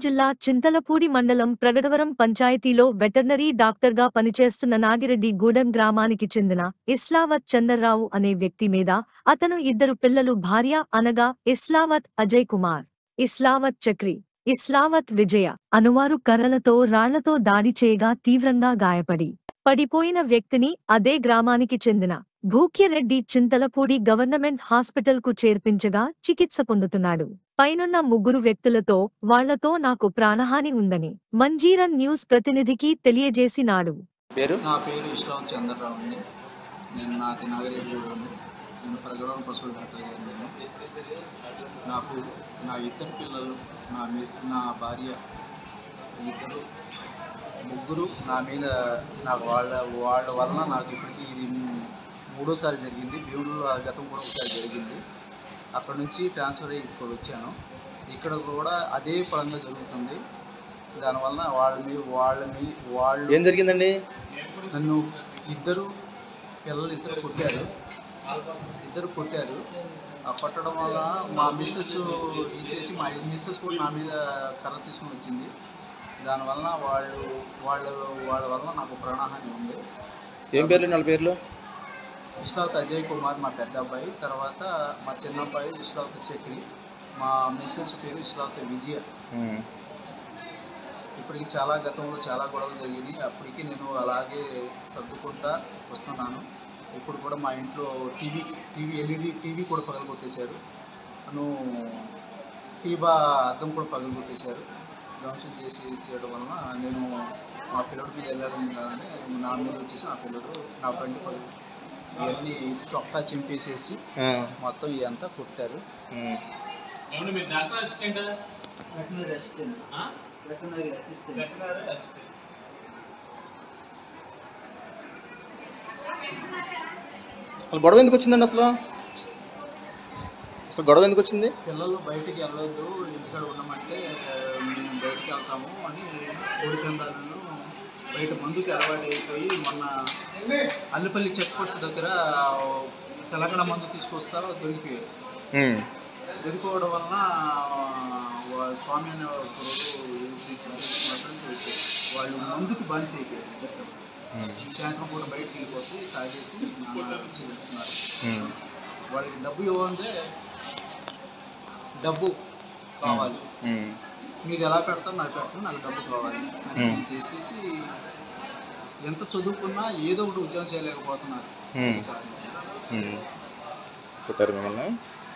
జిల్లా చింతలపూడి మండలం ప్రగడవరం పంచాయతీలో వెటర్నరీ డాక్టర్గా పనిచేస్తున్న నాగిరెడ్డి గూడెం గ్రామానికి చెందిన ఇస్లావత్ చందర్రావు అనే వ్యక్తి మీద అతను ఇద్దరు పిల్లలు భార్య అనగా ఇస్లావత్ అజయ్ కుమార్, ఇస్లావత్ చక్రి, ఇస్లావత్ విజయ అనువారు కర్రలతో రాళ్లతో దాడి చేయగా తీవ్రంగా గాయపడి పడిపోయిన వ్యక్తిని అదే గ్రామానికి చెందిన భూక్యరెడ్డి చింతలపూడి గవర్నమెంట్ హాస్పిటల్కు చేర్పించగా చికిత్స పొందుతున్నాడు. పైనున్న ముగ్గురు వ్యక్తులతో వాళ్లతో నాకు ప్రాణహాని ఉందని మంజీరన్ న్యూస్ ప్రతినిధికి తెలియజేసినాడు. నా పేరు ఇస్లావత్ చంద్రరావు అండి. నేను నాది నాగిరెడ్డి. నేను ప్రగడవరం పశువుల డాక్టర్ గారు. నాకు నా ఇద్దరు పిల్లలు, నా భార్య, ఇద్దరు ముగ్గురు నా మీద నాకు వాళ్ళ వలన నాకు ఇప్పటికీ ఇది మూడోసారి జరిగింది. భీములలో గతం కూడా ఒకసారి జరిగింది. అక్కడ నుంచి ట్రాన్స్ఫర్ అయ్యి ఇక్కడ వచ్చాను. ఇక్కడ కూడా అదే పరంగా జరుగుతుంది. దానివల్ల వాళ్ళు ఏం జరిగిందండి? నన్ను పిల్లలు ఇద్దరు కొట్టారు. ఆ కొట్టడం వల్ల మా మిస్సెస్ ఇచ్చేసి మా మిస్సెస్ కూడా నా మీద కర్ర తీసుకుని వచ్చింది. దానివల్ల వాళ్ళ వల్ల నాకు ప్రాణహాని ఉంది. ఏం పేర్లు? 4 పేర్లు. ఇస్లావత్ అజయ్ కుమార్ మా పెద్ద అబ్బాయి, తర్వాత మా చిన్న అబ్బాయి ఇస్లావత్ చక్రి, మా మిస్సెస్ పేరు ఇస్లావత్ విజయ. ఇప్పటికి గతంలో చాలా గొడవలు జరిగినాయి. అప్పటికి నేను అలాగే సర్దుకుంటా వస్తున్నాను. ఇప్పుడు కూడా మా ఇంట్లో ఎల్ఈడి టీవీ కూడా పగలగొట్టేశారు. టీబా అద్దం కూడా పగలగొట్టేశారు. ధ్వంసం చేయడం వలన నేను మా పిల్లడి మీద వెళ్ళడం కానీ నా మీద వచ్చేసి నా పిల్లడు నా బండి ఇవన్నీ చొక్కా చింపేసేసి మొత్తం ఇదంతా కొట్టారు. గొడవ ఎందుకు వచ్చిందండి? అసలు గొడవ ఎందుకు వచ్చింది? పిల్లలు బయటికి వెళ్ళొద్దు, ఇంటికాడ ఉండమంటే మేము బయటికి వెళ్తాము అని కోడికందాలను బయట ముందుకు అలవాటు అయిపోయి మొన్న అల్లిపల్లి చెక్ పోస్ట్ దగ్గర తెలంగాణ మందు తీసుకొస్తారో దొరికిపోయారు. దొరికిపోవడం వలన స్వామి అనే వాళ్ళు ముందుకు బానిస అయిపోయారు. సాయంత్రం కూడా బయటకు వెళ్ళిపోతే తాగేసి చేస్తున్నారు. వాళ్ళకి డబ్బు ఇవ్వంటే డబ్బు కావాలి, మీరు ఎలా పెడతారు నాకు పెట్టండి, నాకు డబ్బు కావాలి అని చేసేసి ఎంత చదువుకున్నా ఏదో ఒకటి ఉద్యోగం చేయలేకపోతున్నారు. కొట్టారు మిమ్మల్ని?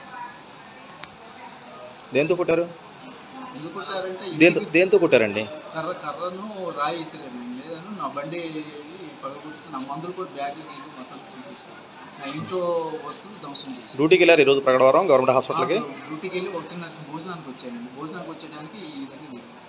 దేంతో కొట్టారు? ఎందుకు కొట్టారంటే దేంతో కొట్టారండి? కర్రను రాయి వేసారండి. లేదని నా బండి పగలగొట్టేసి నా మందులు కూడా బ్యాగ్ మొత్తం చూపించారు. నా ఇంట్లో వస్తువులు ధ్వంసం చేసి. డ్యూటీకి వెళ్ళారు ఈరోజు ప్రగడవరం గవర్నమెంట్ హాస్పిటల్కి? డ్యూటీకి వెళ్ళి 1:30 భోజనానికి వచ్చానండి. భోజనానికి వచ్చేయడానికి ఈ విధంగా జరిగింది.